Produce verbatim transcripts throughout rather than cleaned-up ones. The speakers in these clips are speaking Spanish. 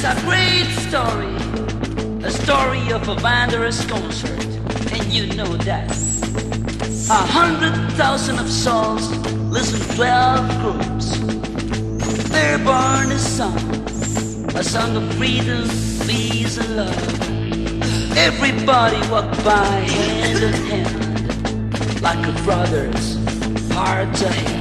a great story, a story of a Wanderers concert, and you know that. A hundred thousand of souls listen to twelve groups. They're born a song, a song of freedom, peace and love. Everybody walk by hand in hand, like a brothers, heart to hand.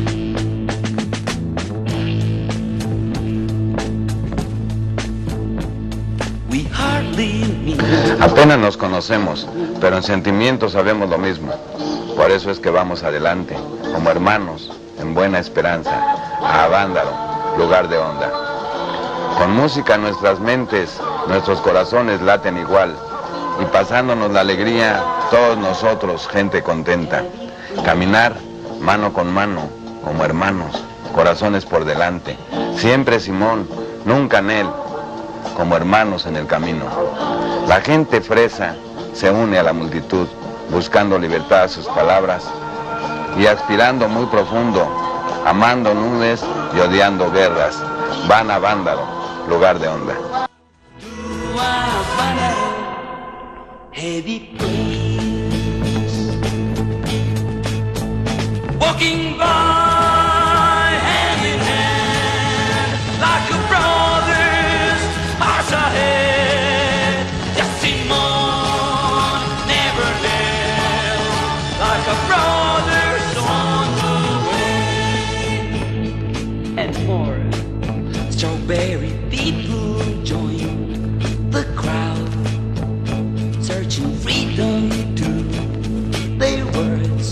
Apenas nos conocemos, pero en sentimientos sabemos lo mismo. Por eso es que vamos adelante, como hermanos, en buena esperanza, a Avándaro, lugar de honda. Con música nuestras mentes, nuestros corazones laten igual, y pasándonos la alegría, todos nosotros, gente contenta. Caminar mano con mano, como hermanos, corazones por delante. Siempre Simón, nunca Nel, como hermanos en el camino. La gente fresa se une a la multitud, buscando libertad a sus palabras y aspirando muy profundo, amando nubes y odiando guerras. Van a Avándaro, lugar de honda. Walking by hand in hand, like a brothers, hearts ahead. Just Simon, never left, like a brothers on the way. And more strawberry people join the crowd, searching freedom to their words.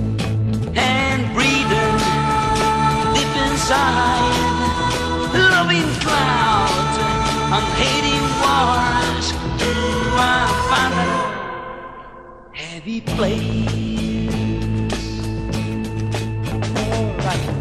Loving clouds and hating wars, I find a heavy place. All right.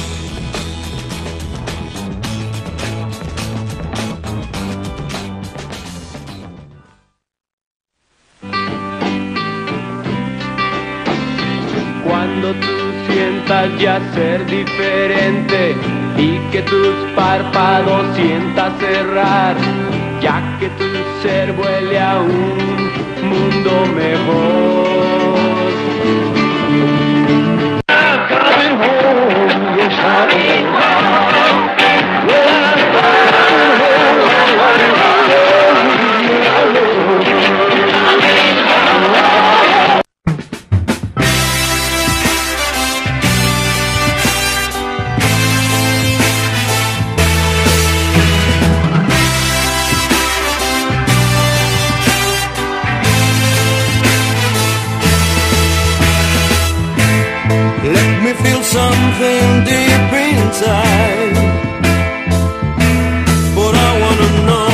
Cuando tú sientas ya ser diferente y que tus párpados sientas cerrar, ya que tu ser vuele a un mundo mejor. I'm coming home, yes I'm home. Something deep inside, but I wanna know.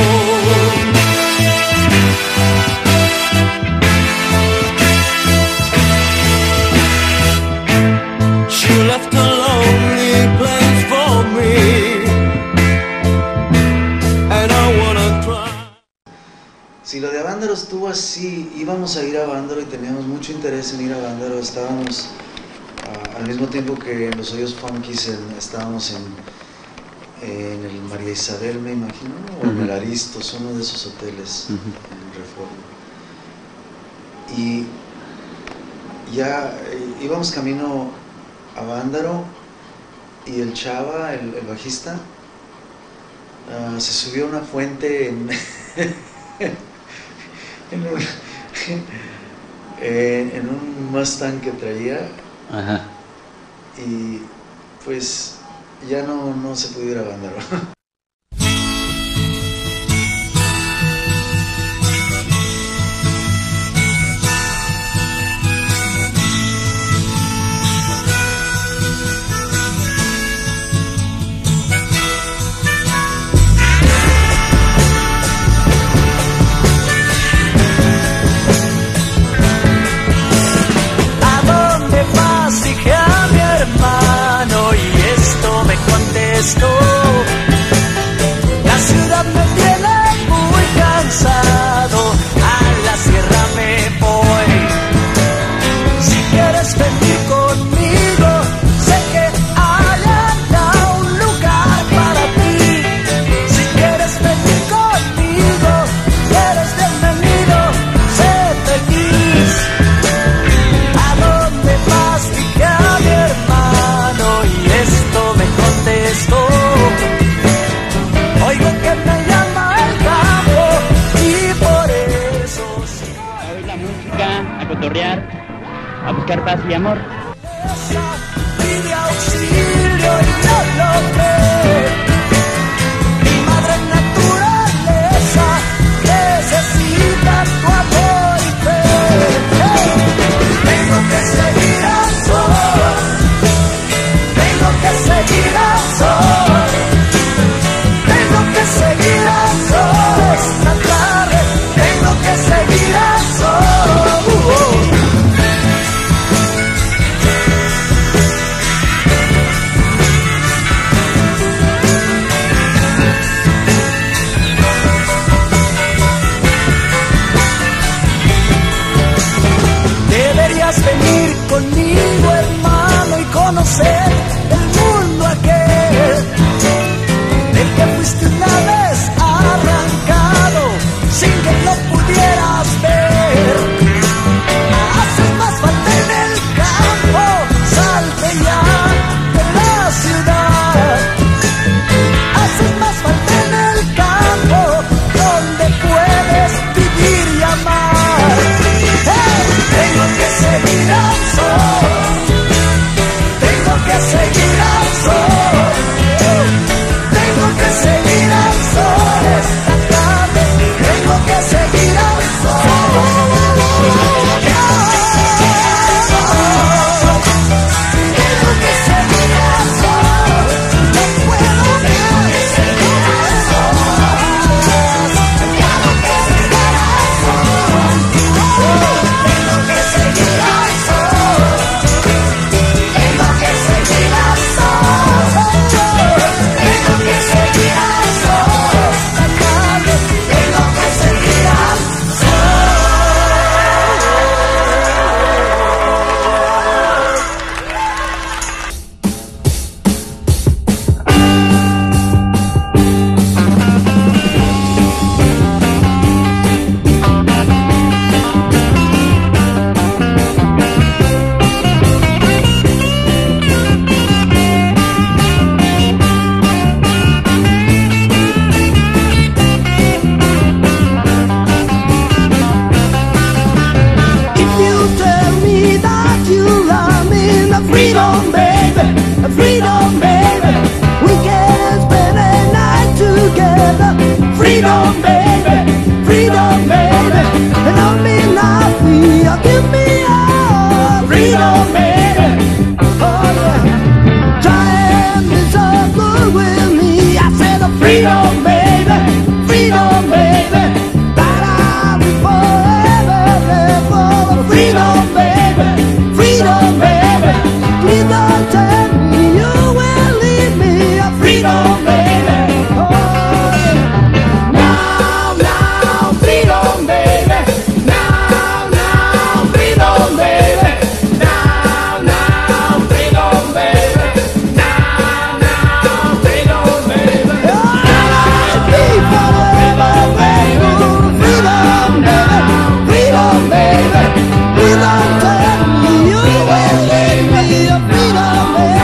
She left a lonely place for me, and I wanna cry. Si lo de Avándaro estuvo así, íbamos a ir a Avándaro y teníamos mucho interés en ir a Avándaro. Estábamos al mismo tiempo que en los Hoyos Funkies en, estábamos en, en el María Isabel, me imagino, o en el Aristos, uno de esos hoteles uh-huh. en Reforma. Y ya íbamos camino a Avándaro y el Chava, el, el bajista, uh, se subió a una fuente en, en, un, en, en un Mustang que traía. Ajá. Y pues ya no, no se pudo ir a Avándaro. La ciudad me tiene muy cansado, a la sierra me voy. Si quieres venir conmigo, sé que hay acá un lugar para ti. Si quieres venir cartas y amor. Pide auxilio y no lo cree. Mi madre naturaleza necesita tu amor y fe. Tengo que seguir al sol, tengo que seguir al sol, tengo que seguir al sol esta tarde, tengo que seguir al sol. Uh -oh. Venir conmigo, hermano, y conocer el mundo aquel del que fuiste una vez arrancado sin que lo pudieras ver. Haces más falta en el campo, salte ya de la ciudad. Haces más falta en el campo, donde puedes vivir y amar. ¡Hey! Tengo que seguir al sol, tengo que seguir al sol, tengo que seguir al sol esta tarde, tengo que seguir al sol. Tengo que seguir al sol, no puedo más. Tengo que seguir al sol, tengo que seguir al sol, tengo que seguir al sol, tengo que seguir al sol, tengo que seguir al freedom, baby, freedom, baby. We can spend a night together. Freedom, baby, freedom, baby. And I mean, not me, give me all. Freedom, baby. Oh yeah. Trying me so good with me. I said, freedom, baby, freedom, baby. That I'll be forever there for the freedom, baby, freedom, baby. Please don't tell me you will leave me a freedom, baby. Oh, now, now, freedom, baby. Now, now, freedom, baby. Now, now, freedom, baby. Now, now, freedom, baby. Oh, I'll be forever, baby. Freedom, baby. Freedom, baby. Please don't tell me you will leave me a freedom, baby.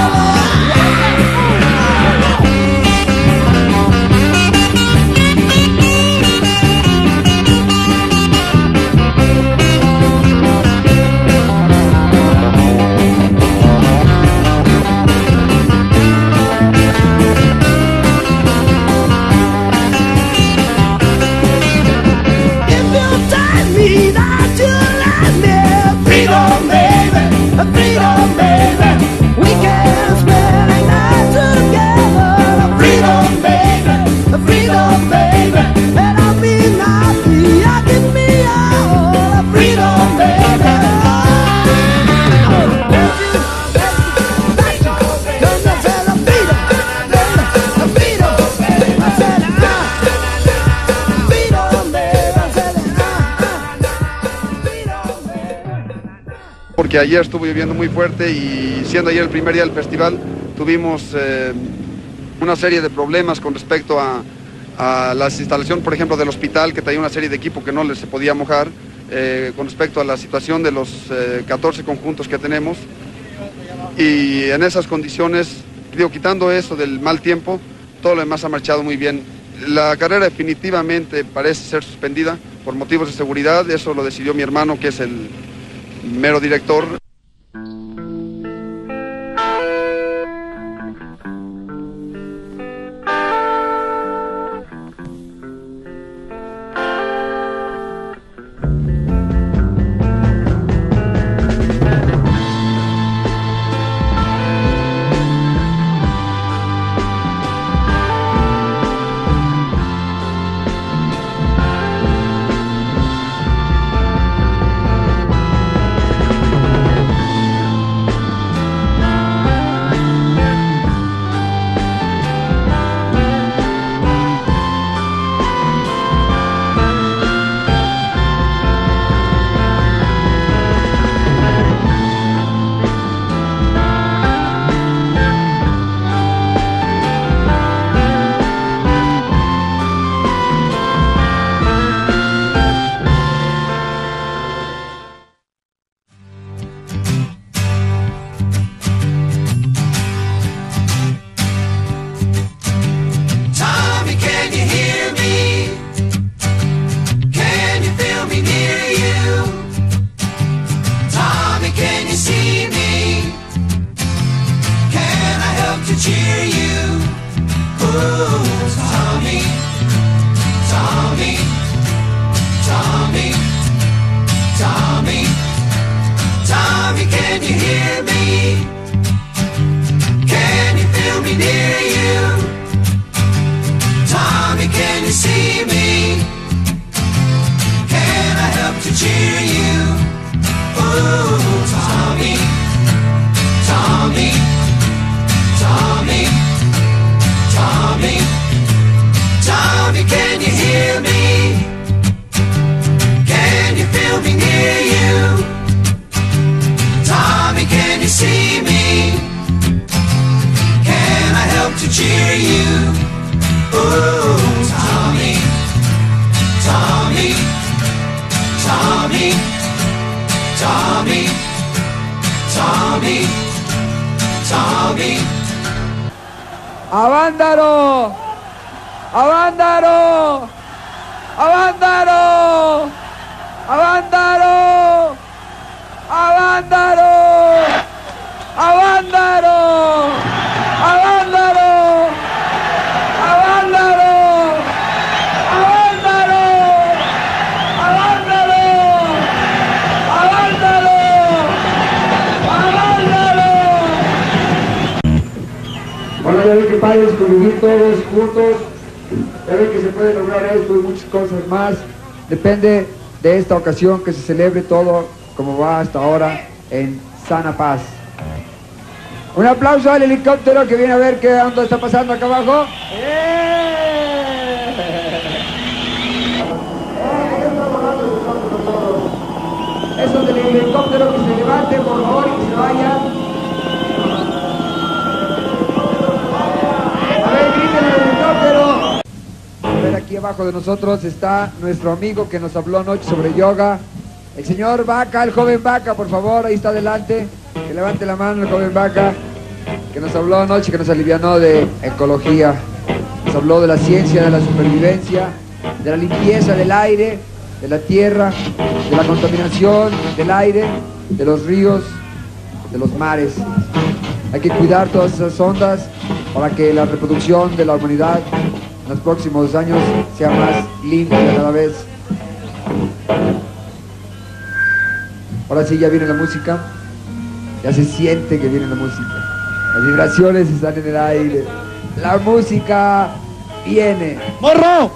If you tell me that you love me, freedom, baby, freedom, baby. We can spend a night together. Freedom, baby, freedom, baby. And I'll be happy, I give me all. Freedom, baby. Porque ayer estuvo lloviendo muy fuerte y siendo ayer el primer día del festival tuvimos eh, una serie de problemas con respecto a, a la instalación, por ejemplo, del hospital, que traía una serie de equipo que no les se podía mojar, eh, con respecto a la situación de los eh, catorce conjuntos que tenemos. Y en esas condiciones, digo, quitando eso del mal tiempo, todo lo demás ha marchado muy bien. La carrera definitivamente parece ser suspendida por motivos de seguridad, eso lo decidió mi hermano, que es el mero director. Tommy, Tommy, Tommy, Tommy, Tommy, can you hear me? Can you feel me near you? Tommy, can you see me? Can I help to cheer you? Ooh, Tommy, Tommy, Tommy, Tommy, Tommy, can you hear me? Can you feel me near you? Tommy, can you see me? Can I help to cheer you? Ooh, Tommy, Tommy, Tommy, Tommy, Tommy, Tommy. ¡Avándaro! ¡Avándaro! ¡Avándaro! ¡Avándaro! ¡Avándaro! ¡Avándaro! ¡Avándaro! ¡Avándaro! ¡Avándaro! ¡Avándaro! ¡Avándaro! ¡Avándaro! Bueno, ya ven que padres convivir todos juntos, ya ven que se puede lograr esto y muchas cosas más. Depende de esta ocasión que se celebre todo como va hasta ahora en sana paz. Un aplauso al helicóptero que viene a ver qué onda está pasando acá abajo. ¡Eh! Eso del helicóptero, que se levante por favor y que se vaya. A ver, griten el helicóptero. A ver, aquí abajo de nosotros está nuestro amigo que nos habló anoche sobre yoga. El señor Vaca, el joven Vaca, por favor, ahí está adelante. Que levante la mano el joven Vaca, que nos habló anoche, que nos alivianó de ecología. Nos habló de la ciencia, de la supervivencia, de la limpieza del aire, de la tierra, de la contaminación del aire, de los ríos, de los mares. Hay que cuidar todas esas ondas para que la reproducción de la humanidad en los próximos años sea más limpia cada vez. Ahora sí, ya viene la música, ya se siente que viene la música, las vibraciones están en el aire, la música viene. ¡Morro!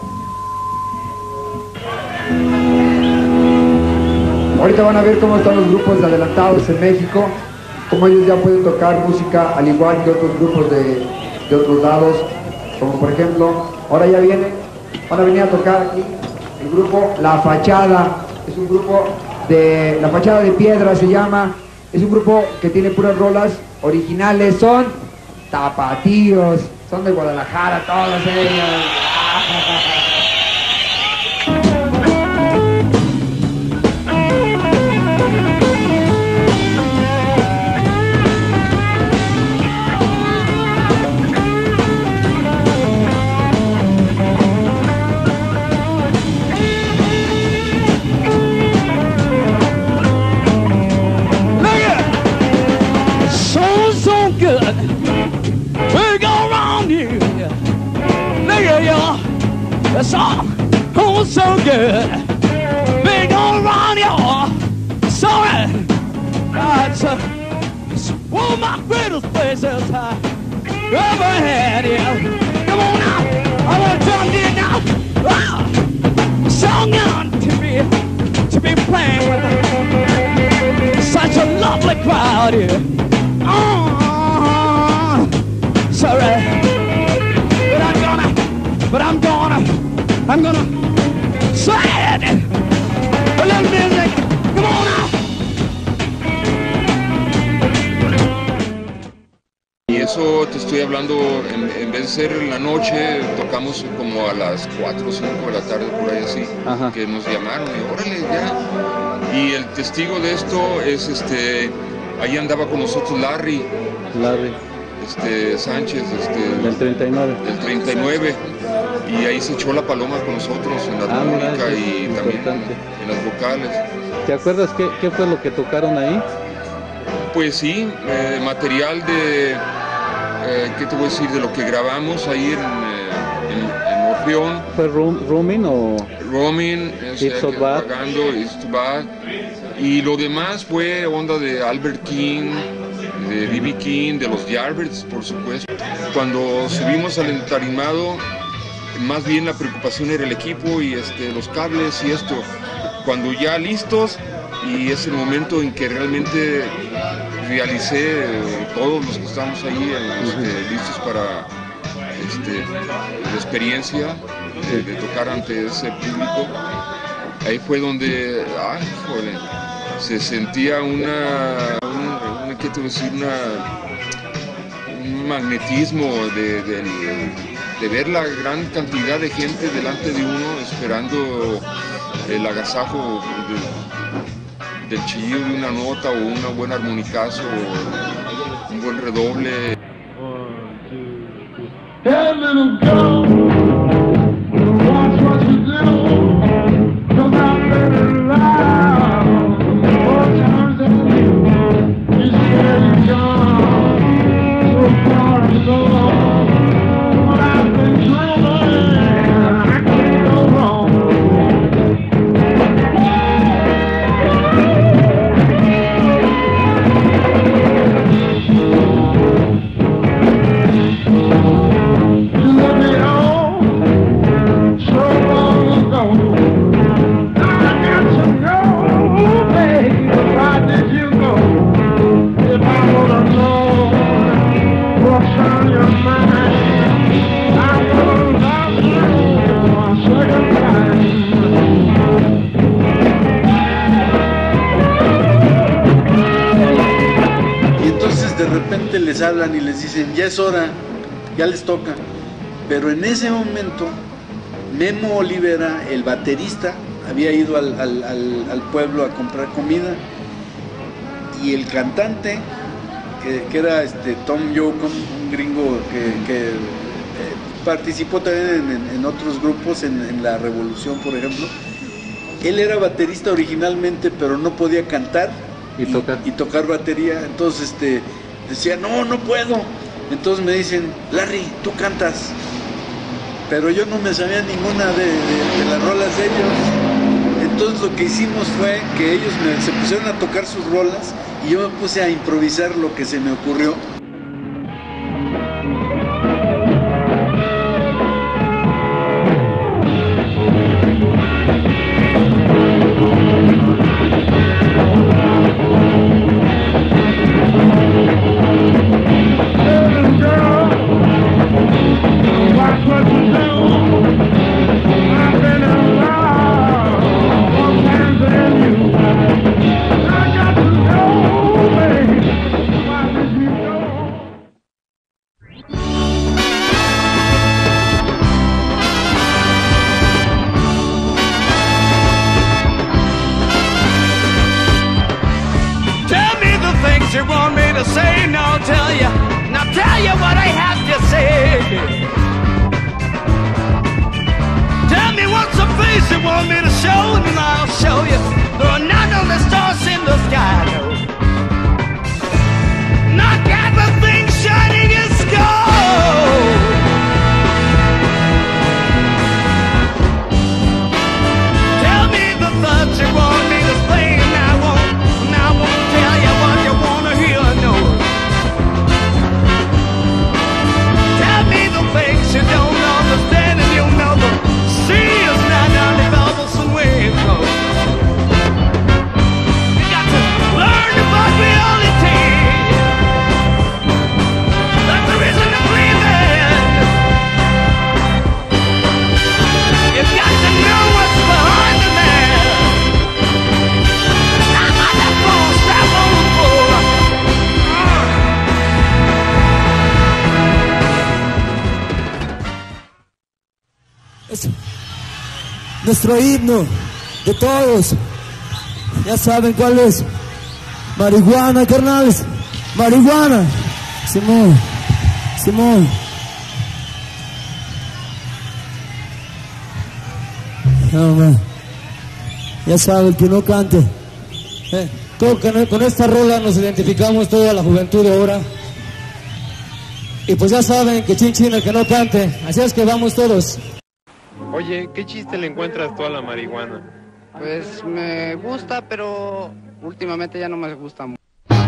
Ahorita van a ver cómo están los grupos adelantados en México, cómo ellos ya pueden tocar música al igual que otros grupos de, de otros lados, como por ejemplo, ahora ya viene, van a venir a tocar aquí el grupo La Fachada, es un grupo de La Fachada de Piedra se llama, es un grupo que tiene puras rolas originales, son tapatíos, son de Guadalajara todas ellas. The song, oh so good. Big all around y'all. Sorry, that's uh, it's one of my greatest places I ever had. Yeah, come on now, I want to jump in now. Ah, song on to be to be playing with such a lovely crowd here. Oh, sorry, but I'm gonna, but I'm gonna. I'm gonna slide a little music. Come on now. Y eso te estoy hablando, en, en vez de ser en la noche, tocamos como a las cuatro o cinco de la tarde, por ahí así. Ajá. Que nos llamaron y órale ya. Y el testigo de esto es este, ahí andaba con nosotros Larry. Larry. Este, Sánchez, este, del treinta y nueve. Del treinta y nueve. Y ahí se echó la paloma con nosotros en la ah, armónica y también en las vocales. ¿Te acuerdas qué, qué fue lo que tocaron ahí? Pues sí, eh, material de eh, ¿qué te voy a decir? De lo que grabamos ahí en, eh, en, en Orfeón. ¿Fue Roaming o...? Roaming, o sea, It's So Bad. Pagando, It's So Bad. Y lo demás fue onda de Albert King, de B B King, de los Yardbirds, por supuesto. Cuando subimos al entarimado, más bien la preocupación era el equipo y este, los cables y esto. Cuando ya listos, y es el momento en que realmente realicé eh, todos los que estamos ahí este, listos para este, la experiencia de, de tocar ante ese público. Ahí fue donde, ay, joder, se sentía una, una, una ¿qué te voy a decir? Una, un magnetismo de, de, de ver la gran cantidad de gente delante de uno esperando el agasajo de, del chillido de una nota o una buena armonicazo o un buen redoble. Hey, little girl, watch what you do, 'cause I'm very loud. Four times in you, you said you're gone, so far and so long. What I've been dreaming, I can't go wrong. De repente les hablan y les dicen, ya es hora, ya les toca. Pero en ese momento, Memo Olivera, el baterista, había ido al, al, al, al pueblo a comprar comida, y el cantante, que, que era este Tom Yocum, un gringo que, que eh, participó también en, en, en otros grupos, en, en La Revolución, por ejemplo. Él era baterista originalmente, pero no podía cantar y, y, tocar. y tocar batería. Entonces este decía, no, no puedo. Entonces me dicen, Larry, tú cantas. Pero yo no me sabía ninguna de, de, de las rolas de ellos. Entonces lo que hicimos fue que ellos me, se pusieron a tocar sus rolas y yo me puse a improvisar lo que se me ocurrió. You want me to say, now tell you, now tell you what I have to say. Tell me what's the face you want me to show, and I'll show you. There are none of the stars in the sky, no. Not everything shining is gold. Tell me the thoughts you want me to say, and I won't, and I won't tell you what you want. Things you don't understand, and you'll never see us not down the bubbles and waves go. You got to learn about reality. That's the reason to believe it. You've got to know what's behind the man. I'm on the phone, stop on the floor. Es nuestro himno de todos. Ya saben cuál es. Marihuana, carnales. Marihuana. Simón. Simón. No, man. Ya saben, que no cante. Eh, todo, con esta rola nos identificamos toda la juventud de ahora. Y pues ya saben que chin chin el que no cante, así es que vamos todos. Oye, ¿qué chiste le encuentras tú a la marihuana? Pues me gusta, pero últimamente ya no me gusta mucho.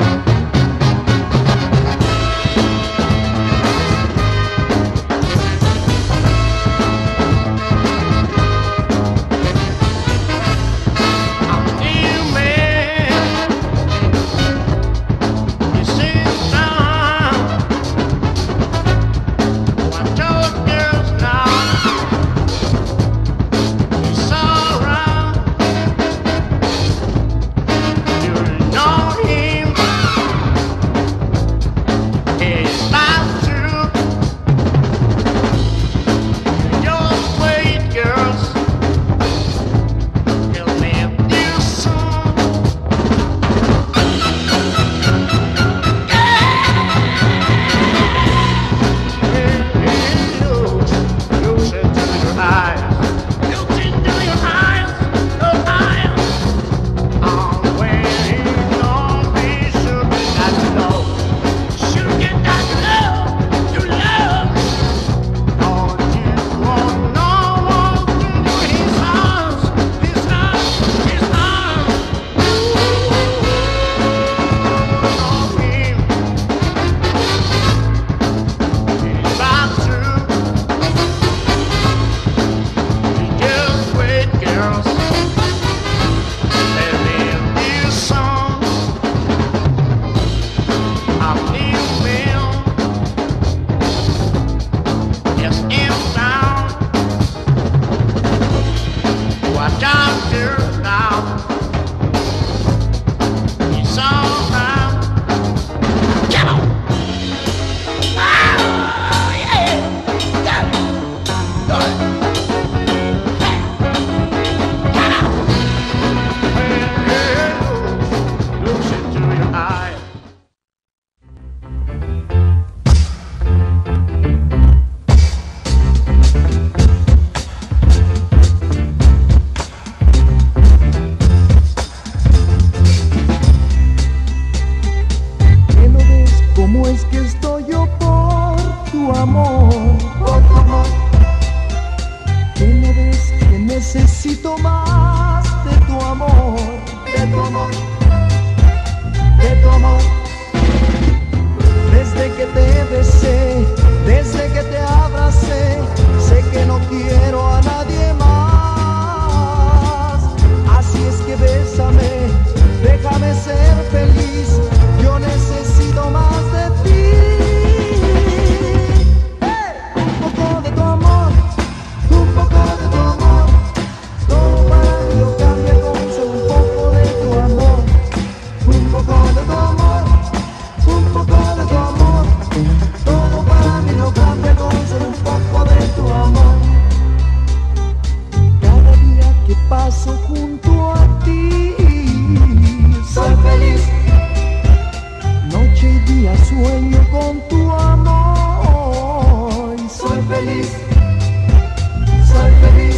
Necesito más de tu amor, de tu amor, de tu amor. Desde que te besé, desde que te abracé, sé que no quiero a nadie más. Así es que bésame, déjame ser feliz, yo necesito más de ti. ¡Hey! Un poco de tu amor, un poco de tu amor. Paso junto a ti, soy feliz. Noche y día sueño con tu amor. Soy feliz, soy feliz.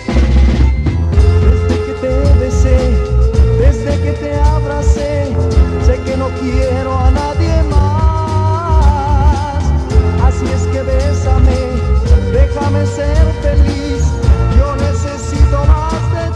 Desde que te besé, desde que te abracé, sé que no quiero a nadie más. Así es que bésame, déjame ser feliz, yo necesito más.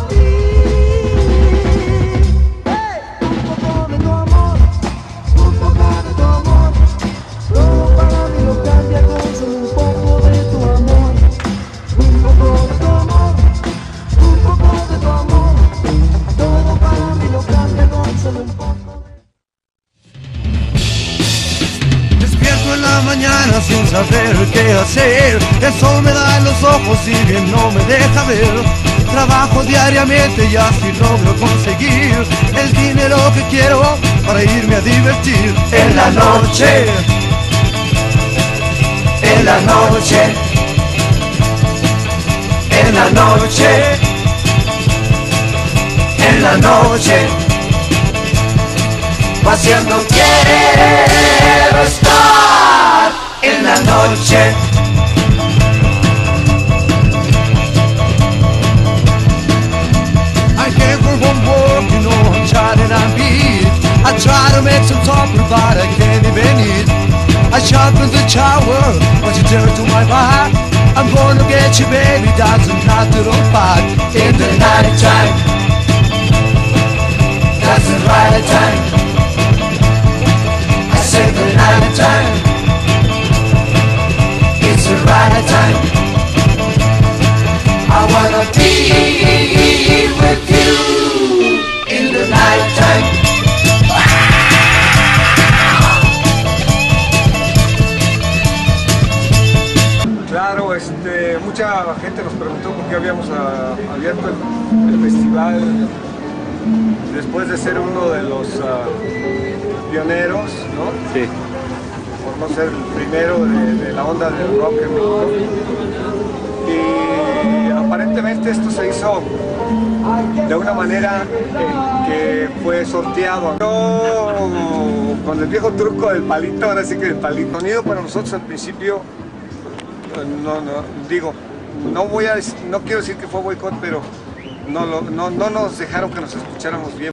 Mañana sin saber qué hacer, el sol me da en los ojos y bien no me deja ver. Trabajo diariamente y así logro conseguir el dinero que quiero para irme a divertir. En la noche, en la noche, en la noche, en la noche, paseando quiero estar. En la noche, I came from one work, you know, I'm trying and I beat. I try to make some talk, but I can't even eat. I shop in the tower, what you do to my heart? I'm gonna get you, baby, that's not the wrong part. In the night time, that's the right time. I said the night time, it's the right time. I wanna be with you in the night time. Claro, este, mucha gente nos preguntó por qué habíamos a, abierto el, el festival después de ser uno de los uh, pioneros, ¿no? Sí. Por no ser el primero de, de la onda del rock en México. Y aparentemente esto se hizo de una manera eh, que fue sorteado. Yo, con el viejo truco del palito, ahora sí que el palito. El sonido para nosotros al principio, no, no, digo, no voy a, no quiero decir que fue boicot, pero no, lo, no, no nos dejaron que nos escucháramos bien.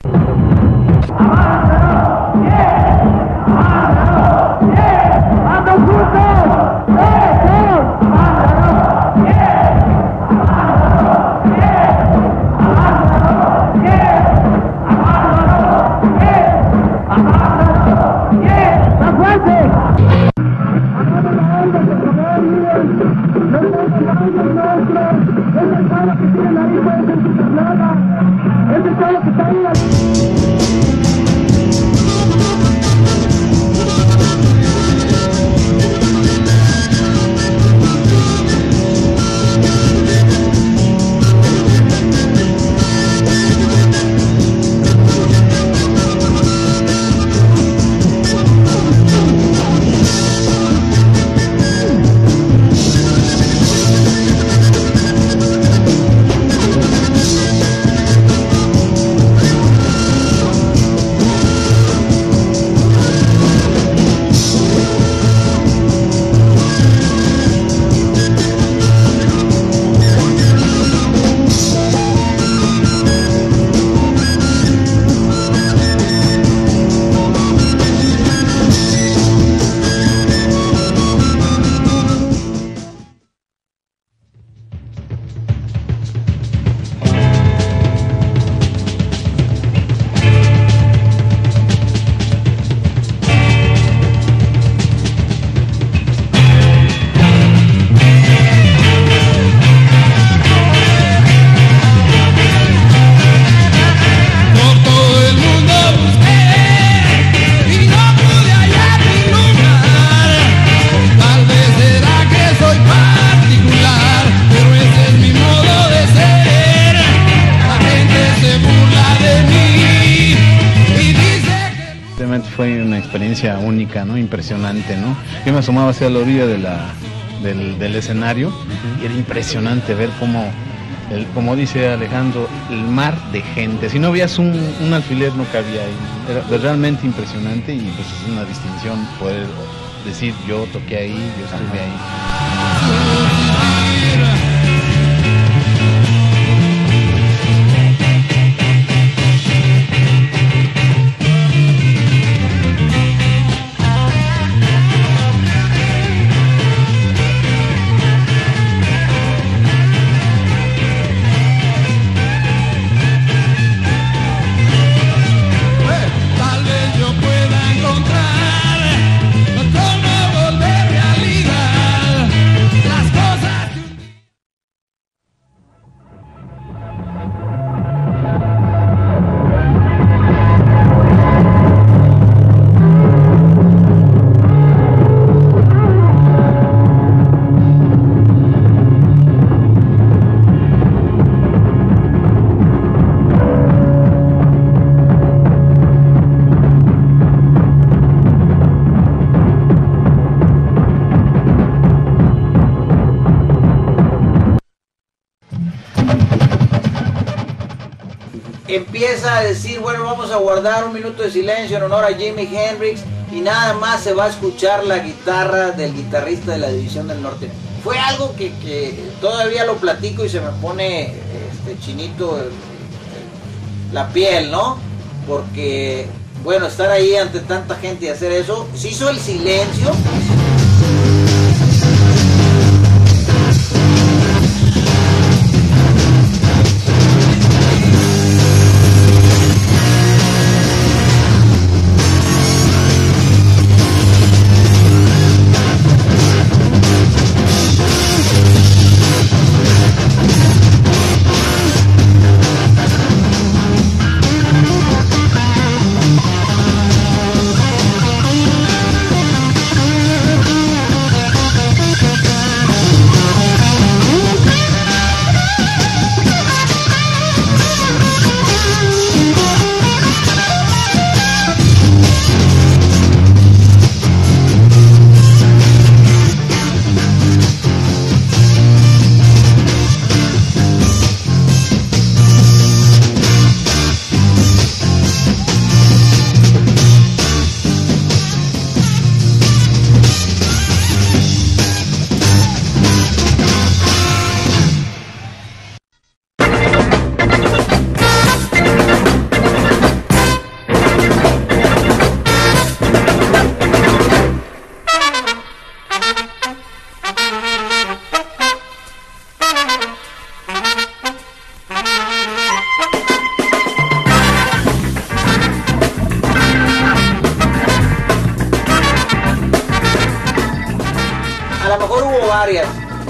Fue una experiencia única, ¿no? Impresionante, ¿no? Yo me asomaba hacia la orilla de la, del, del escenario y era impresionante ver cómo, el, como dice Alejandro, el mar de gente. Si no veías un, un alfiler no cabía ahí. Era realmente impresionante y pues es una distinción poder decir yo toqué ahí, yo estuve ahí. Empieza a decir, bueno, vamos a guardar un minuto de silencio en honor a Jimi Hendrix, y nada más se va a escuchar la guitarra del guitarrista de la División del Norte. Fue algo que, que todavía lo platico y se me pone este, chinito el, el, la piel, ¿no? Porque, bueno, estar ahí ante tanta gente y hacer eso, se hizo el silencio.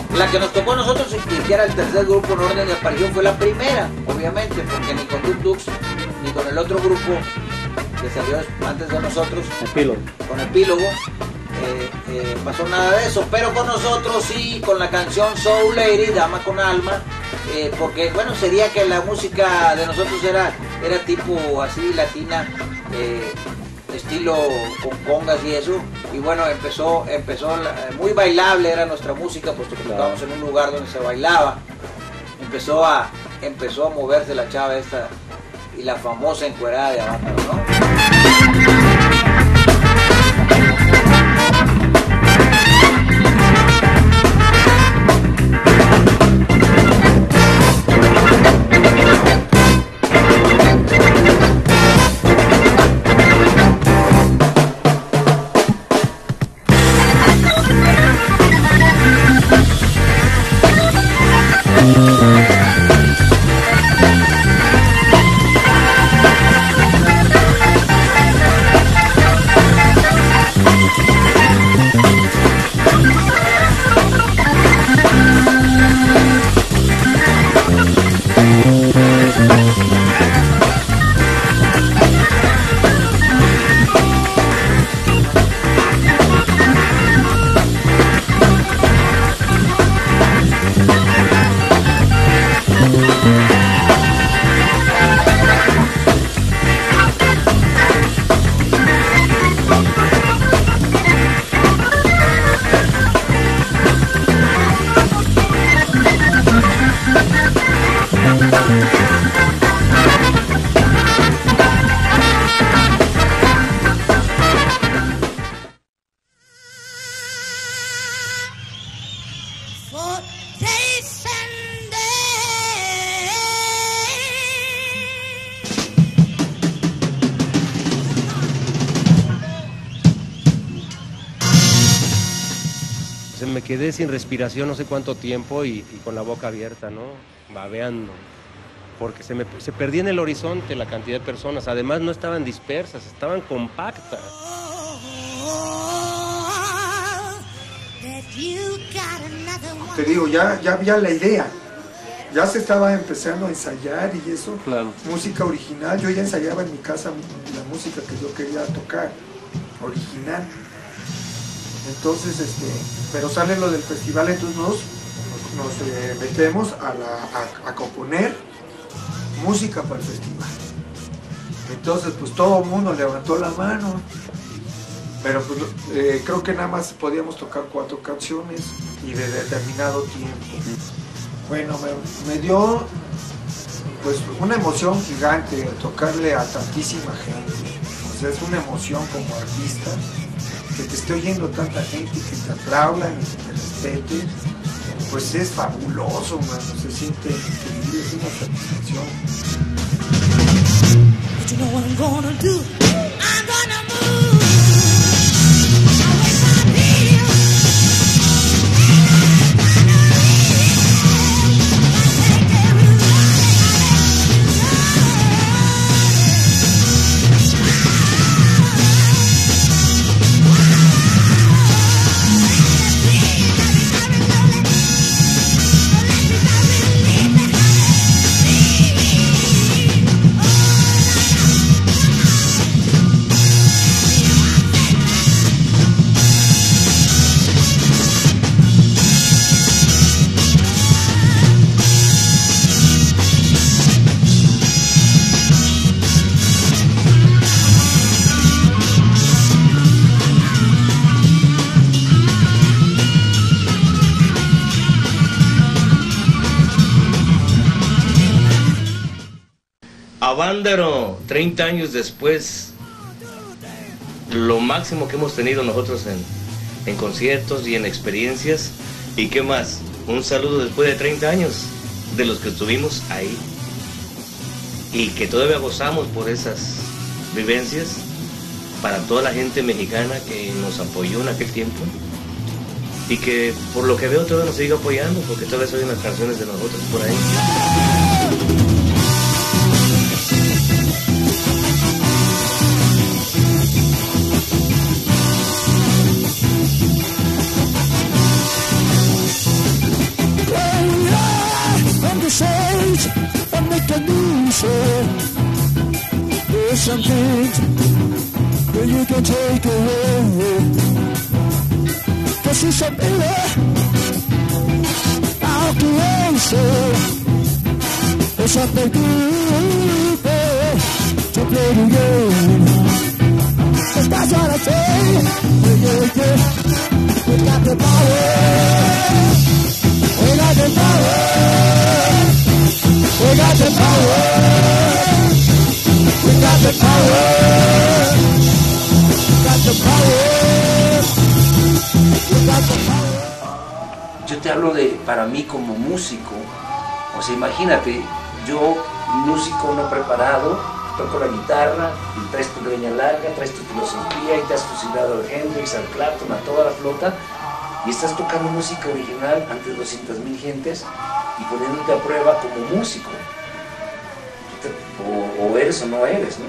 La que nos tocó a nosotros, y que era el tercer grupo en orden de aparición, fue la primera, obviamente, porque ni con Tuk Tuks, ni con el otro grupo que salió antes de nosotros, Epílogo. con Epílogo, eh, eh, pasó nada de eso, pero con nosotros sí, con la canción Soul Lady, Dama con Alma, eh, porque bueno, sería que la música de nosotros era, era tipo así latina, eh, estilo con congas y eso, y bueno, empezó, empezó la, muy bailable era nuestra música, puesto que tocábamos en un lugar donde se bailaba, empezó a, empezó a moverse la chava esta, y la famosa encuerada de Avándaro, ¿no? Me quedé sin respiración no sé cuánto tiempo y, y con la boca abierta, ¿no? Babeando. Porque se, me, se perdía en el horizonte la cantidad de personas. Además no estaban dispersas, estaban compactas. Te digo, ya, ya había la idea. Ya se estaba empezando a ensayar y eso. Claro. Música original. Yo ya ensayaba en mi casa la música que yo quería tocar. Original. Entonces, este, pero sale lo del festival, entonces nos, nos eh, metemos a, la, a, a componer música para el festival. Entonces, pues todo el mundo levantó la mano, pero pues eh, creo que nada más podíamos tocar cuatro canciones y de determinado tiempo. Bueno, me, me dio pues una emoción gigante tocarle a tantísima gente. O sea, es una emoción como artista. Que te esté oyendo tanta gente y que te aplaudan y que te respeten, pues es fabuloso, mano, se siente increíble, es una satisfacción. But you know what I'm gonna do? I'm gonna move. Avándaro, treinta años después, lo máximo que hemos tenido nosotros en, en conciertos y en experiencias. ¿Y qué más? Un saludo después de treinta años de los que estuvimos ahí y que todavía gozamos por esas vivencias, para toda la gente mexicana que nos apoyó en aquel tiempo y que por lo que veo todavía nos sigue apoyando, porque todavía se oyen las canciones de nosotros por ahí. some things that you can take away. Cause it's a baby out the way, so it's something good to play the game. Cause that's what I say. Yeah, yeah, yeah. We got the power. We got the power. We got the power. We got the power. We got the power. We got the power. Yo te hablo de, para mí como músico, o sea, imagínate, yo, músico no preparado, toco la guitarra, y traes tu greña larga, traes tu filosofía, y te has fusilado al Hendrix, al Clapton, a toda la flota, y estás tocando música original ante doscientas mil gentes, y poniéndote a prueba como músico. O, o eres o no eres, ¿no?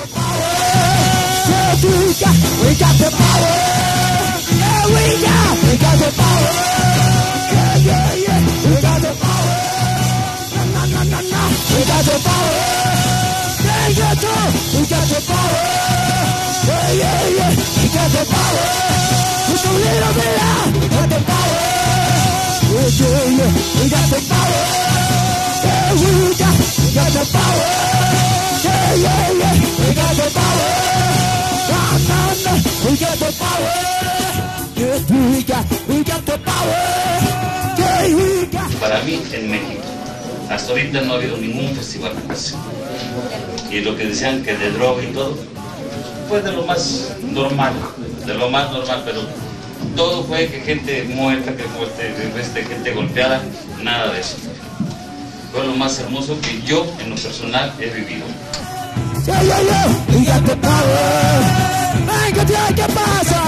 We got the power, yeah, we got, we got the power, yeah, yeah, yeah, we got the power, no, no, no, no, we got the power, yeah, yeah, too, we got the power, yeah, yeah, yeah, we got the power, just a little bit out, we got the power, yeah, yeah, yeah, we got the power, yeah, we got, we got the power, yeah, yeah, yeah, we got the power, no, no, no, we got the power, yeah, we got, we got the power, yeah, we got. Para mí, en México, hasta ahorita no ha habido ningún festival así. Y lo que decían que de droga y todo, fue de lo más normal, de lo más normal, pero todo fue que gente muerta, que fue este, gente golpeada, nada de eso. Fue lo más hermoso que yo, en lo personal, he vivido. Yeah, yeah, yeah, we got the power. Venga, tío, ¿qué pasa?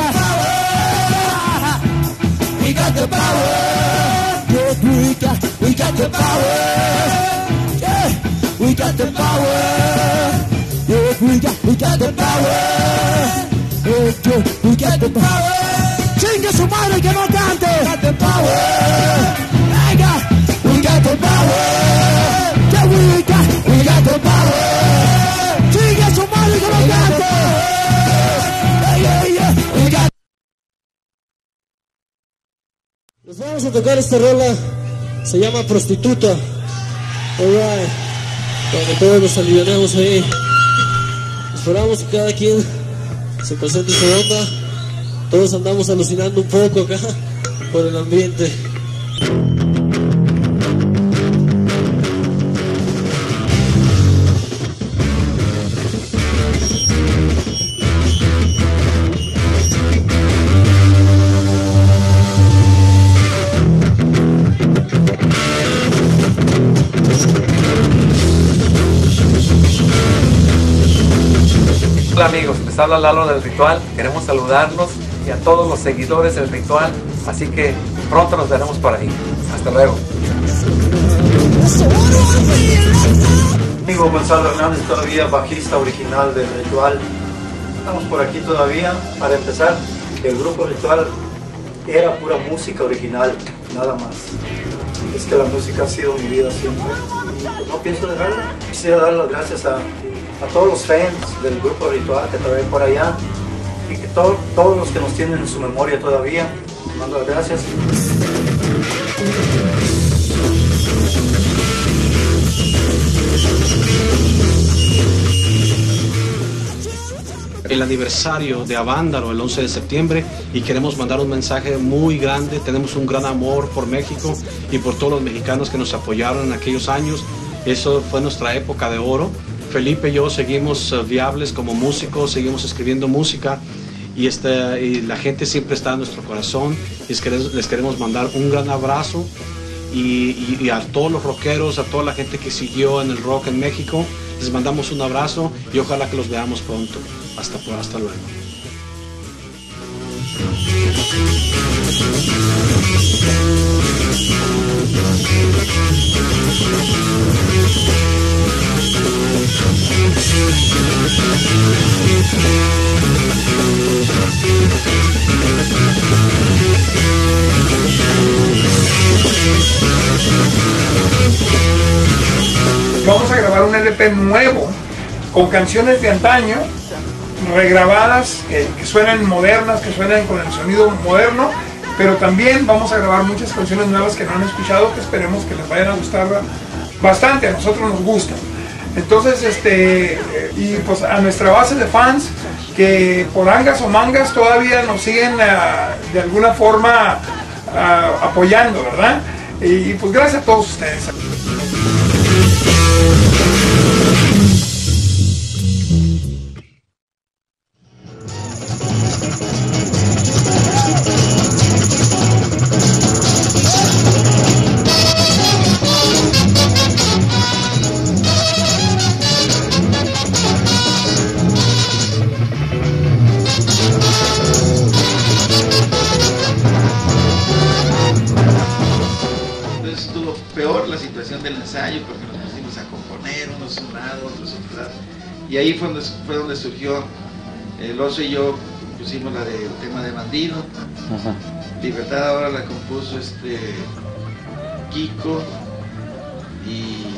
We got the power. Yeah, we got, we got the power. Yeah, we got the power. Yeah, we got, we got the power. Yeah, yeah, we got the power. Chingue su madre que no cante. We got the power. Venga, we got the power. Yeah, we got, we got the power. Chingue su madre que no cante. Yeah, yeah, yeah, we got. Nos vamos a tocar esta rola, se llama Prostituta. Alright, para que todos nos alivianemos ahí. Esperamos que cada quien se concentre en su onda. Todos andamos alucinando un poco acá por el ambiente. Hola amigos, les habla Lalo del Ritual, queremos saludarlos y a todos los seguidores del Ritual, así que pronto nos veremos por ahí. Hasta luego. Amigo Gonzalo Hernández, todavía bajista original del Ritual. Estamos por aquí todavía. Para empezar, el grupo Ritual era pura música original, nada más. Es que la música ha sido mi vida siempre. No pienso dejarla. Quisiera dar las gracias a a todos los fans del grupo Ritual que todavía por allá y que to todos los que nos tienen en su memoria todavía, mando las gracias. El aniversario de Avándaro el once de septiembre y queremos mandar un mensaje muy grande. Tenemos un gran amor por México y por todos los mexicanos que nos apoyaron en aquellos años. Eso fue nuestra época de oro. Felipe y yo seguimos uh, viables como músicos, seguimos escribiendo música y, este, y la gente siempre está en nuestro corazón. Les queremos, les queremos mandar un gran abrazo y, y, y a todos los rockeros, a toda la gente que siguió en el rock en México, les mandamos un abrazo y ojalá que los veamos pronto. Hasta, hasta luego. Vamos a grabar un L P nuevo con canciones de antaño, regrabadas, que, que suenan modernas, que suenan con el sonido moderno, pero también vamos a grabar muchas canciones nuevas que no han escuchado, que esperemos que les vayan a gustar bastante, a nosotros nos gustan. Entonces, este, y pues a nuestra base de fans, que por angas o mangas todavía nos siguen uh, de alguna forma uh, apoyando, ¿verdad? Y, y pues gracias a todos ustedes. del ensayo porque nos pusimos a componer, unos un lado, otros otro lado, y ahí fue donde, fue donde surgió el Oso y yo pusimos la del tema de Bandido. Ajá. Libertad ahora la compuso este Kiko y,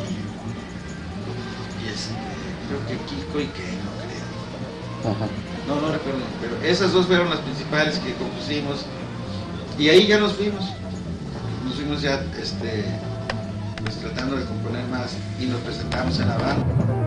y este, creo que Kiko y Ken, no creo. Ajá. No, no recuerdo, pero esas dos fueron las principales que compusimos y ahí ya nos fuimos, nos fuimos ya este pues tratando de componer más y nos presentamos en la banda.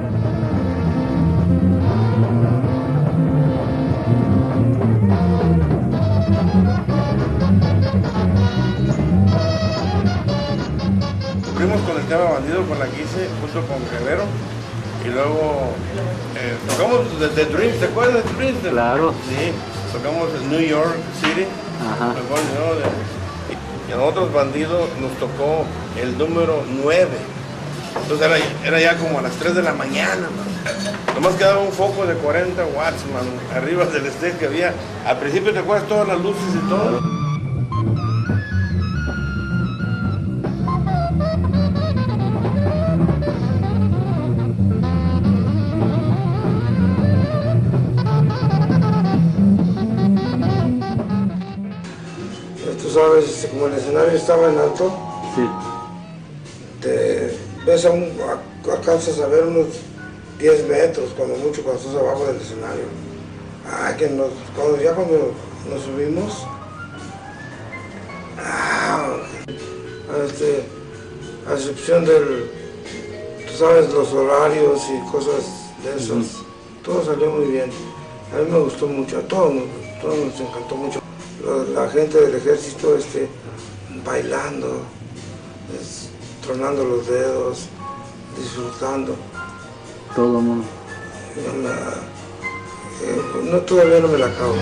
Fuimos con el tema Bandido, con la que hice junto con Guerrero y luego eh, tocamos The, The Dreams, ¿te acuerdas de The Dreams? Claro. Sí, tocamos en New York City. Ajá. Tocó, ¿no? de, y a nosotros Bandido nos tocó el número nueve. Entonces era, era ya como a las tres de la mañana, man. Nomás quedaba un foco de cuarenta watts, man, arriba del stage que había. Al principio te acuerdas todas las luces y todo. Sabes, como el escenario estaba en alto, sí. Te ves a un, a, alcanzas a ver unos diez metros, cuando mucho, cuando estás abajo del escenario. Ah, que nos, cuando, ya cuando nos subimos, ah, este, a excepción del, tú sabes, los horarios y cosas de esas, uh-huh. Todo salió muy bien. A mí me gustó mucho, a todos, todos nos encantó mucho. La gente del ejército este, bailando, es, tronando los dedos, disfrutando. Todo el mundo. No, me, eh, no, todavía no me la acabo.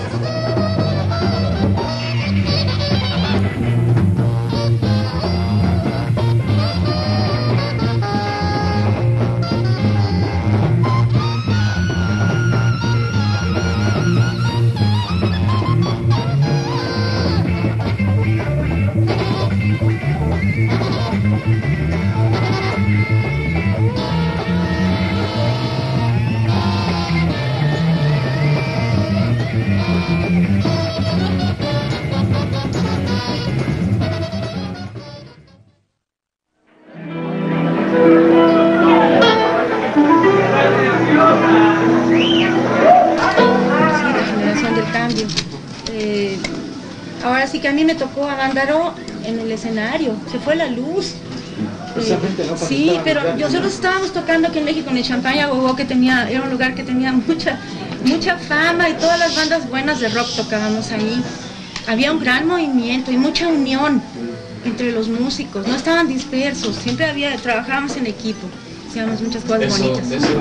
Que a mí me tocó a Gándaro en el escenario, se fue la luz. Eh, ¿no? Sí, pero nosotros estábamos tocando aquí en México en el Champagne Agogó, que tenía, era un lugar que tenía mucha, mucha fama y todas las bandas buenas de rock tocábamos ahí. Había un gran movimiento y mucha unión entre los músicos, no estaban dispersos, siempre había, trabajábamos en equipo, hacíamos muchas cosas eso, bonitas. Eso.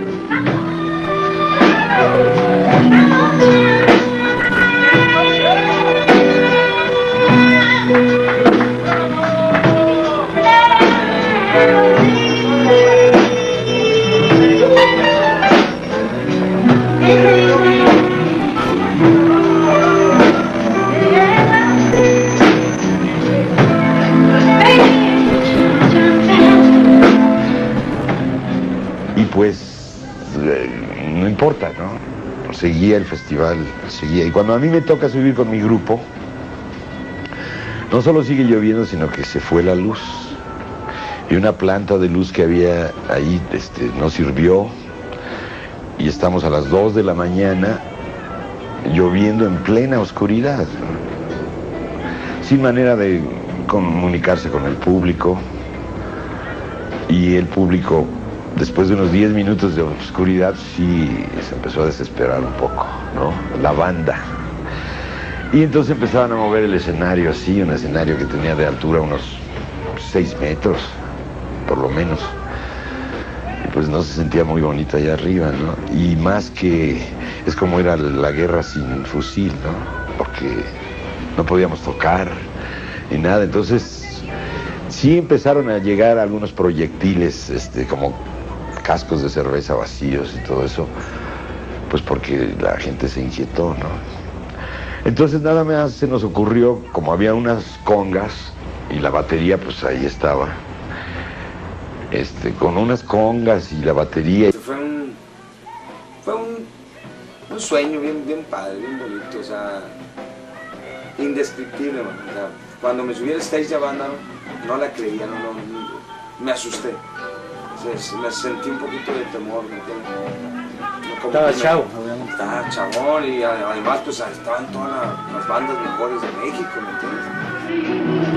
Y pues no importa, ¿no? Seguía el festival, seguía. Y cuando a mí me toca subir con mi grupo, no solo sigue lloviendo, sino que se fue la luz. Y una planta de luz que había ahí este, no sirvió. y estamos a las dos de la mañana lloviendo en plena oscuridad, sin manera de comunicarse con el público, y el público, después de unos diez minutos de oscuridad, sí se empezó a desesperar un poco, ¿no? La banda. Y entonces empezaban a mover el escenario así, un escenario que tenía de altura unos seis metros, por lo menos. Y pues no se sentía muy bonito allá arriba, ¿no? Y más que es como era la guerra sin fusil, ¿no? Porque no podíamos tocar ni nada. Entonces sí empezaron a llegar algunos proyectiles, este, como cascos de cerveza vacíos y todo eso, pues porque la gente se inquietó, ¿no? Entonces nada más se nos ocurrió, como había unas congas y la batería pues ahí estaba, este, con unas congas y la batería. Fue un, fue un, un sueño bien, bien padre, bien bonito, o sea, indescriptible, man. O sea, cuando me subí al stage de banda, no, no la creía, no, no, no, me asusté, o sea, me sentí un poquito de temor, ¿me entiendes? No, estaba me, chavo, obviamente. Estaba chabón y además pues estaban todas la, las bandas mejores de México, ¿me entiendes?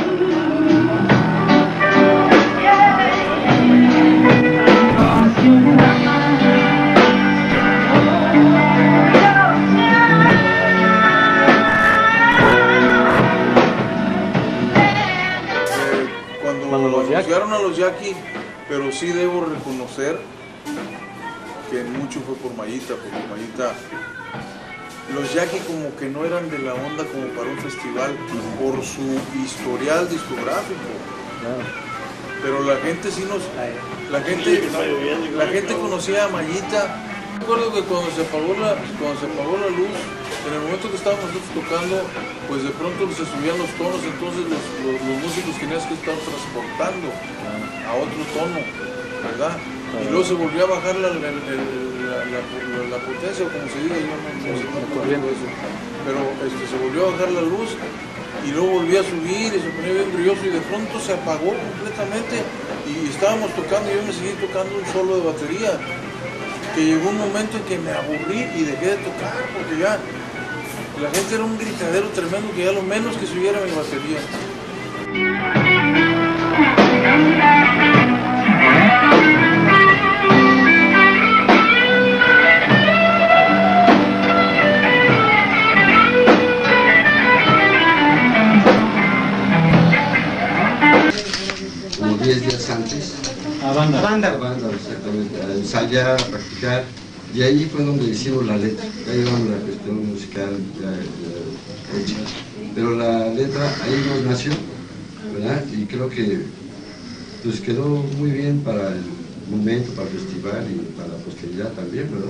Cuando anunciaron a los Jackie, pero sí debo reconocer que mucho fue por Mayita, porque Mayita, los Jackie como que no eran de la onda como para un festival por su historial discográfico. Pero la gente sí nos, la gente, la gente conocía a Mayita. Recuerdo que cuando se apagó la, cuando se apagó la luz, en el momento que estábamos nosotros tocando, pues de pronto se subían los tonos, entonces los, los, los músicos tenías que estar transportando a otro tono, ¿verdad? Y luego se volvió a bajar la, la, la, la, la potencia, o como se diga, yo no, no sé cómo corriendo eso, pero este, se volvió a bajar la luz y luego volvió a subir y se ponía bien brilloso y de pronto se apagó completamente y estábamos tocando y yo me seguí tocando un solo de batería, que llegó un momento en que me aburrí y dejé de tocar porque ya la gente era un gritadero tremendo que ya lo menos que se oyera mi batería. Como diez días antes. A banda. A banda. A banda, exactamente. A ensayar, a practicar. Y ahí fue donde hicimos la letra. Ya llevamos la cuestión musical ya, ya hecha. Pero la letra ahí nos nació, ¿verdad? Y creo que pues quedó muy bien para el momento, para el festival y para la posteridad también, ¿verdad?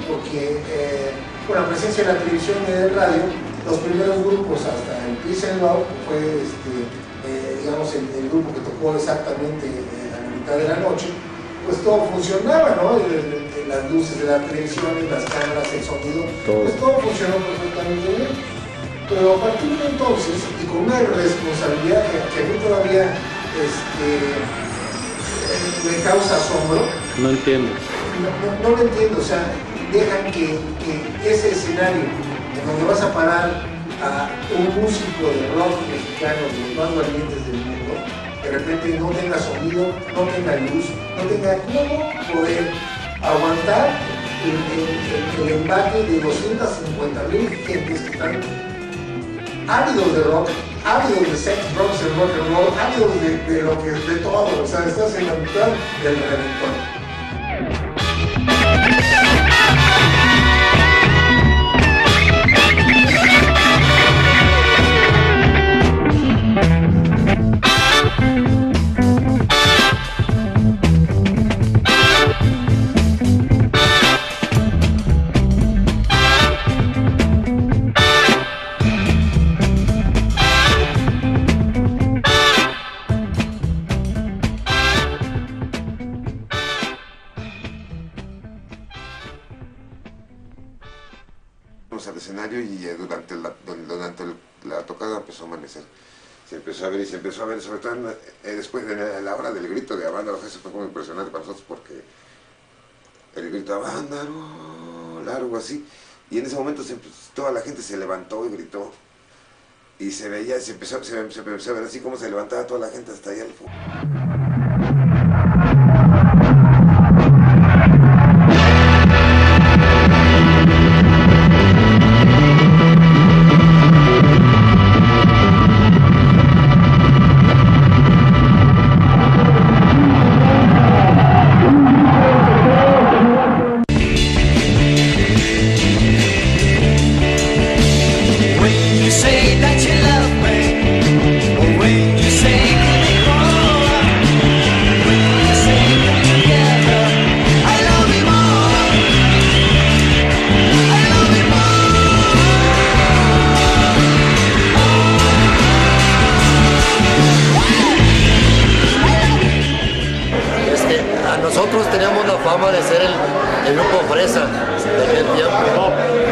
porque eh, con la presencia de la televisión y de radio, los primeros grupos hasta el Peace and Love fue este, eh, digamos el, el grupo que tocó exactamente eh, a la mitad de la noche, pues todo funcionaba, ¿no? El, el, las luces de la televisión, las cámaras, el sonido, todo. Pues todo funcionó perfectamente bien. Pero a partir de entonces, y con una responsabilidad que, que a mí todavía este, me causa asombro. No entiendo. No, no, no lo entiendo, o sea, dejan que, que ese escenario en donde vas a parar a un músico de rock mexicano, de los más valientes del mundo, de repente no tenga sonido, no tenga luz, no tenga cómo poder aguantar el, el, el embate de doscientas cincuenta mil gentes que están ávidos de rock, ávidos de sex, drugs and rock and roll, ávidos de, de lo que de todo, o sea, estás en la mitad del reventón. Al escenario y eh, durante, la, durante la tocada empezó a amanecer, se empezó a ver y se empezó a ver, sobre todo en, eh, después de la, la hora del grito de Avándaro. Eso fue muy impresionante para nosotros porque el grito de Avándaro, largo así, y en ese momento se, toda la gente se levantó y gritó y se veía, se empezó, se, se empezó a ver así como se levantaba toda la gente hasta allá al fondo. Nosotros teníamos la fama de ser el, el grupo fresa de aquel tiempo.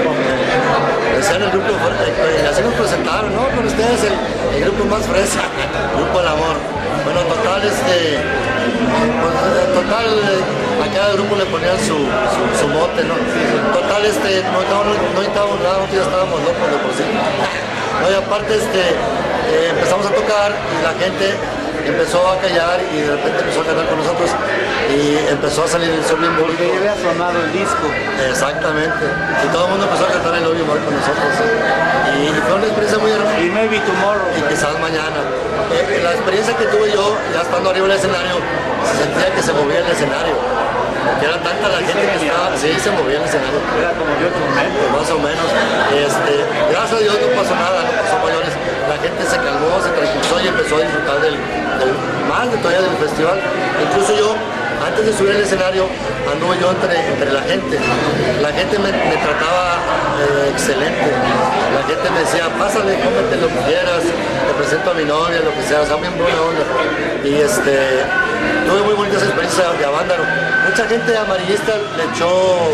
De ser el grupo fresa, así nos presentaron, ¿no? Con ustedes el, el grupo más fresa, el grupo del amor. Bueno, total, este, pues, total, a cada grupo le ponían su, su, su mote, ¿no? Total, este, no, no, no necesitábamos nada, nosotros ya estábamos locos de por sí. No, y aparte, este, eh, empezamos a tocar y la gente empezó a callar y de repente empezó a cantar con nosotros y empezó a salir el Sol bien bonito. Porque ya había sonado el disco. Exactamente. Y todo el mundo empezó a cantar el Love You More con nosotros. Y fue una experiencia muy hermosa. Y maybe tomorrow. Y quizás mañana. Eh, la experiencia que tuve yo, ya estando arriba del escenario, se sentía que se movía el escenario. Que era tanta la gente que estaba, sí, se movía el escenario. Era como yo metros. Más o menos. Este, gracias a Dios no pasó nada, no pasó mayores. La gente se calmó, se tranquilizó y empezó a disfrutar del, del más de todavía del festival. Incluso yo, antes de subir al escenario, anduve yo entre, entre la gente. La gente me, me trataba eh, excelente. La gente me decía, pásale, cómete lo que quieras, te presento a mi novia, lo que sea, o sea, bien buena onda. Y este, tuve muy bonitas experiencias de Avándaro. Mucha gente amarillista le echó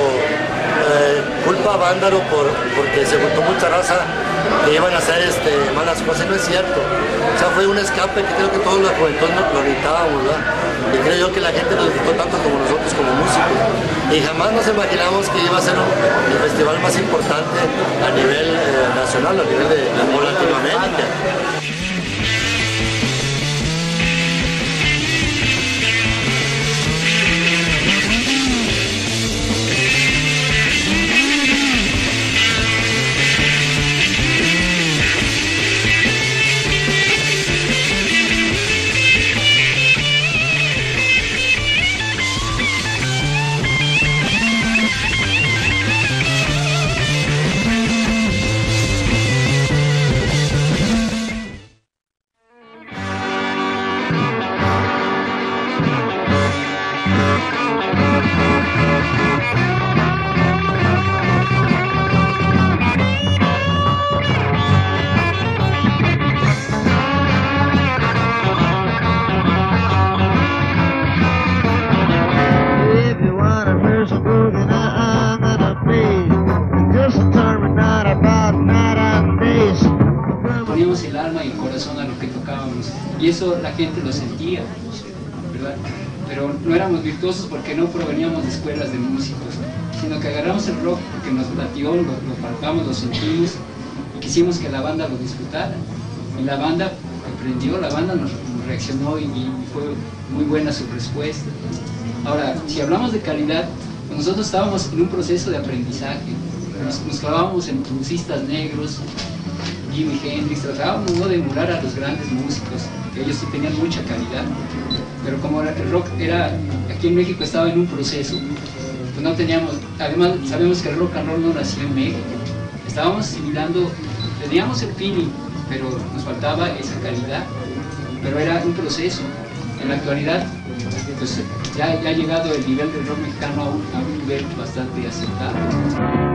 eh, culpa a Avándaro por, porque se juntó mucha raza que iban a hacer este, malas cosas, no es cierto. O sea, fue un escape que creo que todos los juventud lo necesitábamos, ¿verdad? Y creo yo que la gente lo disfrutó tanto como nosotros como músicos. Y jamás nos imaginamos que iba a ser un, el festival más importante a nivel eh, nacional, a nivel de, de Latinoamérica. dedicábamos el alma y el corazón a lo que tocábamos, y eso la gente lo sentía, ¿verdad? Pero no éramos virtuosos porque no proveníamos de escuelas de músicos, sino que agarramos el rock que nos latió, lo, lo palpamos, lo sentimos, y quisimos que la banda lo disfrutara. Y la banda aprendió, la banda nos, nos reaccionó y, y fue muy buena su respuesta. Ahora, si hablamos de calidad, pues nosotros estábamos en un proceso de aprendizaje. Nos, nos clavábamos en bluesistas negros, Jimi Hendrix, tratábamos no de emular a los grandes músicos, que ellos sí tenían mucha calidad, pero como el rock era, aquí en México estaba en un proceso, pues no teníamos, además sabemos que el rock and roll no nació en México, estábamos asimilando, teníamos el feeling, pero nos faltaba esa calidad, pero era un proceso. En la actualidad, pues ya, ya ha llegado el nivel del rock mexicano a un, a un nivel bastante aceptable.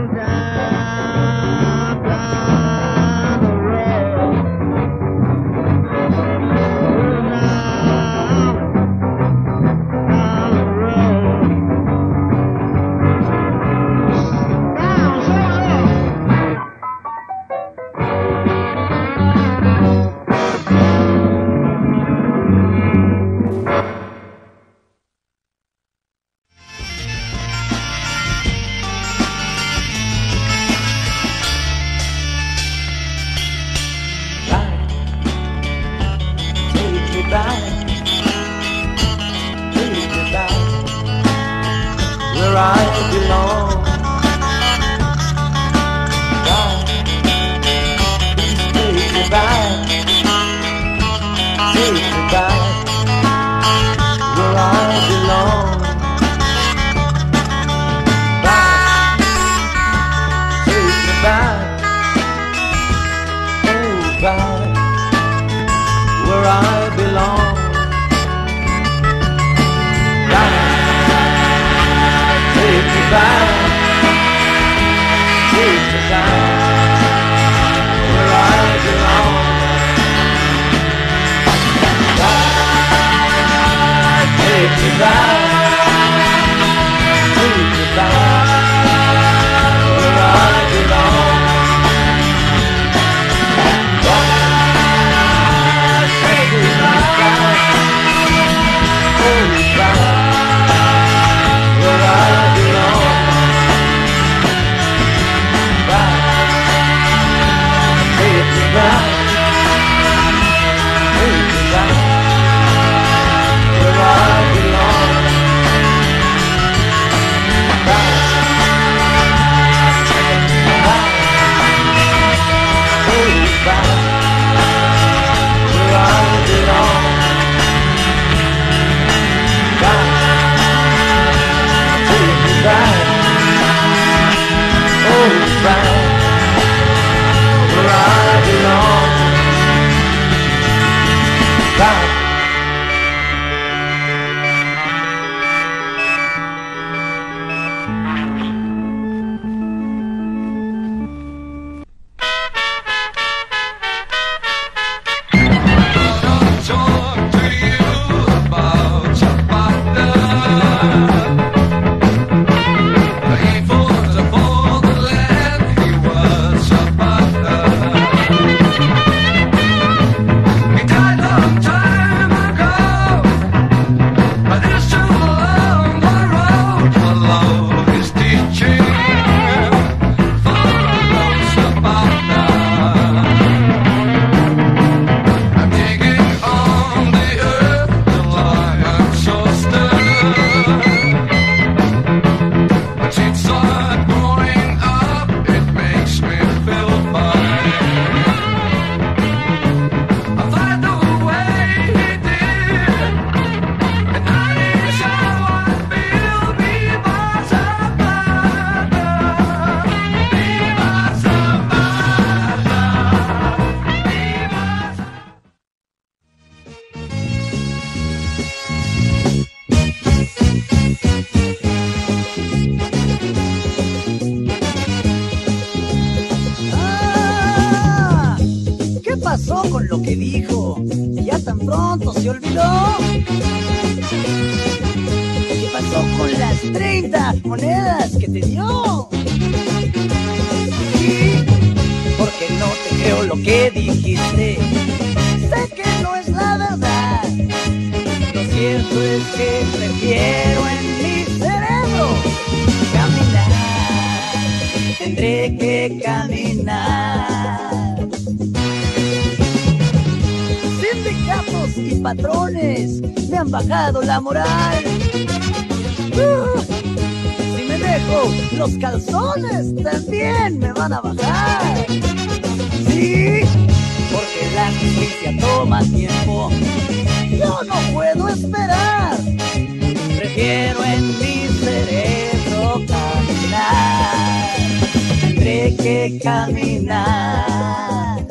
Con lo que dijo, ya tan pronto se olvidó. ¿Qué pasó con las treinta monedas que te dio? Sí, porque no te creo lo que dijiste. Sé que no es la verdad. Lo cierto es que prefiero en mi cerebro caminar. Tendré que caminar. Sindicatos y patrones me han bajado la moral. Uh, si me dejo los calzones también me van a bajar. Sí, porque la justicia toma tiempo. Yo no puedo esperar. Prefiero en mi cerebro caminar. Tendré que caminar.